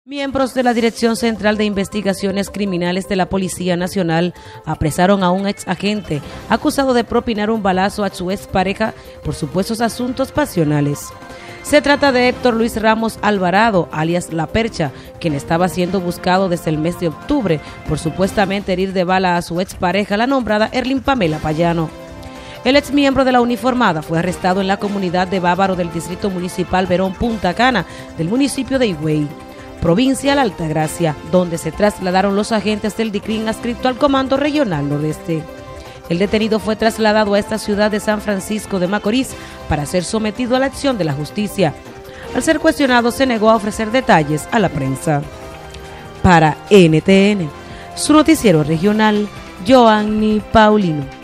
Miembros de la Dirección Central de Investigaciones Criminales de la Policía Nacional apresaron a un ex agente acusado de propinar un balazo a su expareja por supuestos asuntos pasionales. Se trata de Héctor Luis Ramos Alvarado, alias La Percha, quien estaba siendo buscado desde el mes de octubre por supuestamente herir de bala a su expareja, la nombrada Erlin Pamela Payano. El ex miembro de la uniformada fue arrestado en la comunidad de Bávaro del Distrito Municipal Verón Punta Cana, del municipio de Higüey, provincia de la Altagracia, donde se trasladaron los agentes del DICRIN adscrito al Comando Regional Nordeste. El detenido fue trasladado a esta ciudad de San Francisco de Macorís para ser sometido a la acción de la justicia. Al ser cuestionado, se negó a ofrecer detalles a la prensa. Para NTN, su noticiero regional, Joanny Paulino.